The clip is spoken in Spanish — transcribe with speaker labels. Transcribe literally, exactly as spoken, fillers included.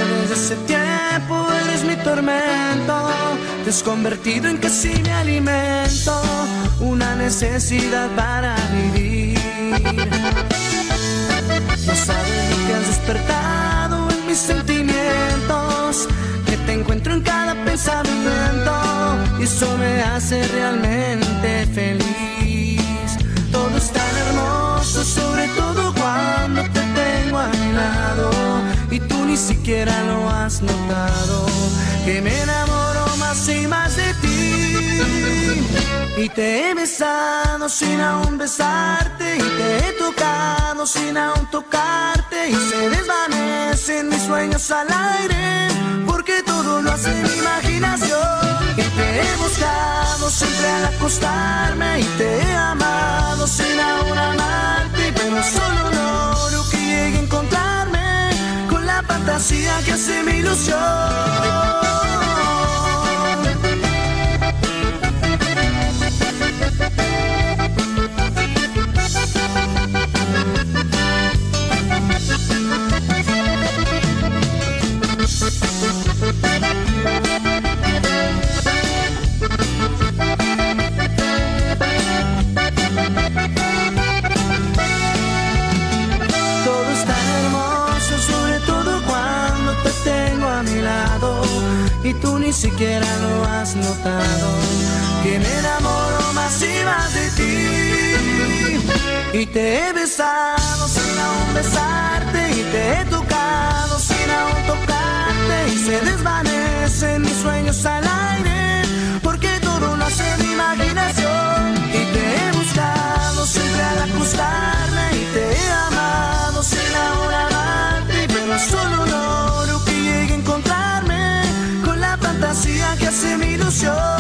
Speaker 1: desde hace tiempo eres mi tormento. Te has convertido en casi mi alimento, una necesidad para vivir. No sabes lo que has despertado en mis sentimientos, que te encuentro en cada pensamiento, y eso me hace realmente feliz. Todo es tan hermoso, sobre todo cuando te tengo a mi lado, y tú ni siquiera lo has notado, que me enamoro más y más de ti. Y te he besado sin aún besarte, y te he tocado sin aún tocarte, y se desvanecen mis sueños al aire, porque todo lo hace mi imaginación. Y te he buscado siempre al acostarme, y te he amado sin aún amarte, pero solo logro que llegue a encontrarme con la fantasía que hace mi ilusión. Todo es tan hermoso, sobre todo cuando te tengo a mi lado, y tú ni siquiera lo has notado, que me enamoro más y más de ti. Y te he besado sin aún besarte, y te he tocado sin aún tocarte, y se desvanecen mis sueños al aire, porque todo lo hace mi imaginación. Y te he buscado siempre al acostarme, y te he amado sin aún amarte, pero solo logro que llegue a encontrarme con la fantasía que hace mi ilusión.